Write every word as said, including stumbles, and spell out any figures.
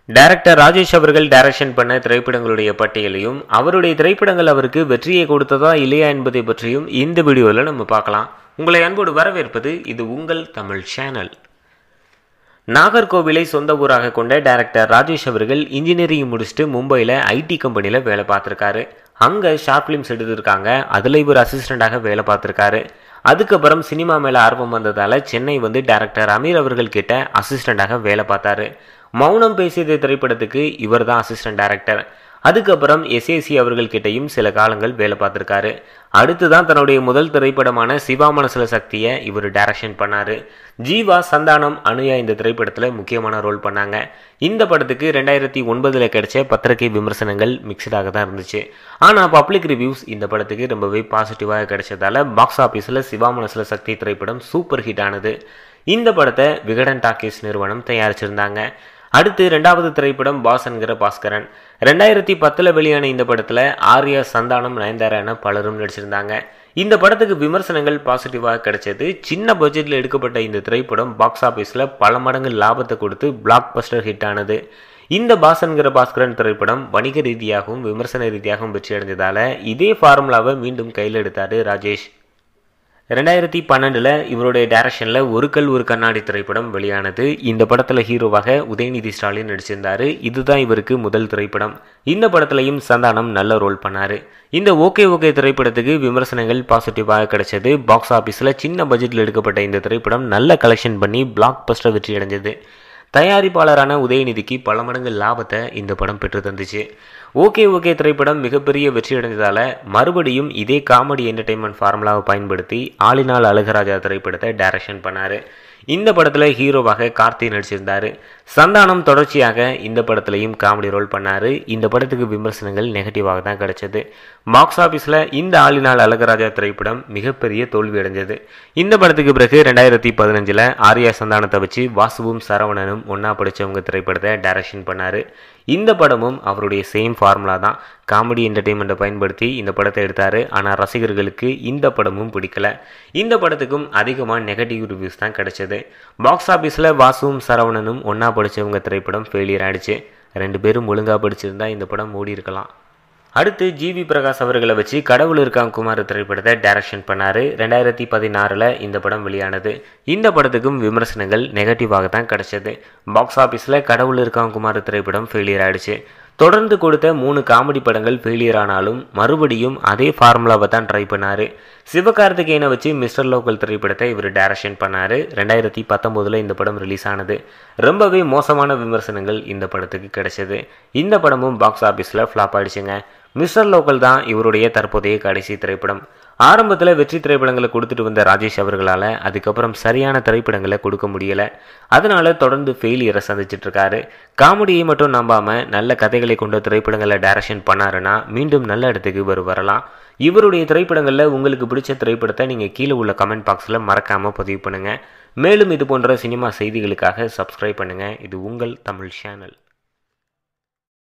Director Rajesh அவர்கள் direction பண்ண திரைப்படங்களுடைய பட்டியலையும் அவருடைய திரைப்படங்கள் அவருக்கு வெற்றியை கொடுத்ததா இல்லையா என்பதை பற்றியும் இந்த வீடியோவில் நம்ம பார்க்கலாம். உங்களை அன்போடு வரவேற்பது இது உங்கள் தமிழ் சேனல். நாகர்கோவிலை சொந்த ஊராக கொண்ட டைரக்டர் ராஜேஷ் அவர்கள் இன்ஜினியரிங் முடிச்சுட்டு மும்பையில் ஐடி கம்பெனியில் வேலை பார்த்துருக்காரு. அங்கே ஷார்ட் ஃபிலிம்ஸ் எடுத்திருக்காங்க. அதில் இவர் அசிஸ்டண்டாக வேலை பார்த்துருக்காரு. அதுக்கப்புறம் சினிமா மேலே ஆர்வம் வந்ததால் சென்னை வந்து டைரக்டர் அமீர் அவர்கள் கிட்ட அசிஸ்டண்டாக வேலை பார்த்தாரு. மௌனம் பேசியது திரைப்படத்துக்கு இவர் தான் அசிஸ்டன்ட் டைரக்டர். அதுக்கப்புறம் எஸ்ஏசி அவர்கள் கிட்டையும் சில காலங்கள் வேலை பார்த்துருக்காரு. அடுத்து தான் தன்னுடைய முதல் திரைப்படமான சிவா மனசுல சக்தியை இவர் டைரக்ஷன் பண்ணார். ஜீவா, சந்தானம், அனுயா இந்த திரைப்படத்தில் முக்கியமான ரோல் பண்ணாங்க. இந்த படத்துக்கு ரெண்டாயிரத்தி ஒன்பதில் கிடைச்ச பத்திரிகை விமர்சனங்கள் மிக்சடாக தான் இருந்துச்சு. ஆனால் பப்ளிக் ரிவ்யூஸ் இந்த படத்துக்கு ரொம்பவே பாசிட்டிவாக கிடைச்சதால பாக்ஸ் ஆஃபீஸில் சிவா மனசுல சக்தி திரைப்படம் சூப்பர் ஹிட் ஆனது. இந்த படத்தை விகடன் டாக்கீஸ் நிறுவனம் தயாரிச்சிருந்தாங்க. அடுத்து ரெண்டாவது திரைப்படம் பாஸ் என்கிற பாஸ்கரன். ரெண்டாயிரத்தி பத்தில் வெளியான இந்த படத்தில் ஆர்யா, சந்தானம், நயன்தாரா என பலரும் நடிச்சிருந்தாங்க. இந்த படத்துக்கு விமர்சனங்கள் பாசிட்டிவாக கிடைச்சது. சின்ன பட்ஜெட்டில் எடுக்கப்பட்ட இந்த திரைப்படம் பாக்ஸ் ஆஃபீஸில் பல மடங்கு லாபத்தை கொடுத்து பிளாக் பஸ்டர் ஹிட் ஆனது. இந்த பாஸ் என்கிற பாஸ்கரன் திரைப்படம் வணிக ரீதியாகவும் விமர்சன ரீதியாகவும் வெற்றி அடைஞ்சதால் இதே ஃபார்முலாவை மீண்டும் கையில் எடுத்தார் ராஜேஷ். ரெண்டாயிரத்தி பன்னெண்டில் இவருடைய டைரக்ஷனில் ஒரு கல் ஒரு கண்ணாடி திரைப்படம் வெளியானது. இந்த படத்தில் ஹீரோவாக உதயநிதி ஸ்டாலின் நடிச்சிருந்தார். இதுதான் இவருக்கு முதல் திரைப்படம். இந்த படத்துலையும் சந்தானம் நல்ல ரோல் பண்ணார். இந்த ஓகே ஓகே திரைப்படத்துக்கு விமர்சனங்கள் பாசிட்டிவாக கிடைச்சது. பாக்ஸ் ஆஃபீஸில் சின்ன பட்ஜெட்டில் எடுக்கப்பட்ட இந்த திரைப்படம் நல்ல கலெக்ஷன் பண்ணி பிளாக் பஸ்டர் வெற்றி அடைஞ்சது. தயாரிப்பாளரான உதயநிதிக்கு பல மடங்கு லாபத்தை இந்த படம் பெற்று தந்துச்சு. ஓகே ஓகே திரைப்படம் மிகப்பெரிய வெற்றி அடைந்ததால் மறுபடியும் இதே காமெடி என்டர்டெயின்மெண்ட் ஃபார்முலாவை பயன்படுத்தி ஆளினால் அழகராஜா திரைப்படத்தை டைரக்ஷன் பண்ணார். இந்த படத்தில் ஹீரோவாக கார்த்தி நடிச்சிருந்தார். சந்தானம் தொடர்ச்சியாக இந்த படத்துலையும் காமெடி ரோல் பண்ணார். இந்த படத்துக்கு விமர்சனங்கள் நெகட்டிவாக தான் கிடைச்சது. பாக்ஸ் ஆஃபீஸில் இந்த ஆளினால் அழகராஜா திரைப்படம் மிகப்பெரிய தோல்வி அடைஞ்சது. இந்த படத்துக்கு பிறகு ரெண்டாயிரத்தி பதினஞ்சில் ஆர்யா, சந்தானத்தை வச்சு வாசுவும் சரவணனும் ஒன்றா படித்தவங்க திரைப்படத்தை டைரக்ஷன் பண்ணார். இந்த படமும் அவருடைய சேம் ஃபார்முலா தான். காமெடி என்டர்டெயின்மெண்ட்டை பயன்படுத்தி இந்த படத்தை எடுத்தார். ஆனால் ரசிகர்களுக்கு இந்த படமும் பிடிக்கல. இந்த படத்துக்கும் அதிகமாக நெகட்டிவ் ரிவ்யூஸ் தான் கிடைச்சது. பாக்ஸ் ஆஃபீஸில் வாசுவும் சரவணனும் ஒன்றா படித்தவங்க திரைப்படம் ஃபெயிலியர் ஆகிடுச்சு. ரெண்டு பேரும் ஒழுங்காக படிச்சிருந்தா இந்த படம் ஓடி இருக்கலாம். அடுத்து ஜிவி பிரகாஷ் அவர்களை வச்சு கடவுள் இருக்கான் குமார் திரைப்படத்தை டைரக்ஷன் பண்ணார். ரெண்டாயிரத்தி பதினாறில் இந்த படம் வெளியானது. இந்த படத்துக்கும் விமர்சனங்கள் நெகட்டிவாக தான் கிடைச்சது. பாக்ஸ் ஆஃபீஸில் கடவுள் இருக்கான் குமார் திரைப்படம் ஃபெயிலியர் ஆகிடுச்சு. தொடர்ந்து கொடுத்த மூணு காமெடி படங்கள் ஃபெயிலியர் ஆனாலும் மறுபடியும் அதே ஃபார்முலாவை தான் ட்ரை பண்ணார். சிவகார்த்திகேயனை வச்சு மிஸ்டர் லோக்கல் திரைப்படத்தை இவர் டைரக்ஷன் பண்ணார். ரெண்டாயிரத்தி பத்தொம்போதில் இந்த படம் ரிலீஸ் ஆனது. ரொம்பவே மோசமான விமர்சனங்கள் இந்த படத்துக்கு கிடைச்சது. இந்த படமும் பாக்ஸ் ஆஃபீஸில் ஃப்ளாப் ஆகிடுச்சுங்க. மிஸ்டர் லோக்கல் தான் இவருடைய தற்போதைய கடைசி திரைப்படம். ஆரம்பத்தில் வெற்றி திரைப்படங்களை கொடுத்துட்டு வந்த ராஜேஷ் அவர்களால் அதுக்கப்புறம் சரியான திரைப்படங்களை கொடுக்க முடியலை. அதனால தொடர்ந்து ஃபெயிலியரை சந்திச்சிட்ருக்காரு. காமெடியை மட்டும் நம்பாமல் நல்ல கதைகளை கொண்ட திரைப்படங்களை டைரக்ஷன் பண்ணாருன்னா மீண்டும் நல்ல இடத்துக்கு இவர் வரலாம். இவருடைய திரைப்படங்களில் உங்களுக்கு பிடிச்ச திரைப்படத்தை நீங்கள் கீழே உள்ள கமெண்ட் பாக்ஸில் மறக்காமல் பதிவு பண்ணுங்கள். மேலும் இது போன்ற சினிமா செய்திகளுக்காக சப்ஸ்கிரைப் பண்ணுங்கள். இது உங்கள் தமிழ் சேனல்.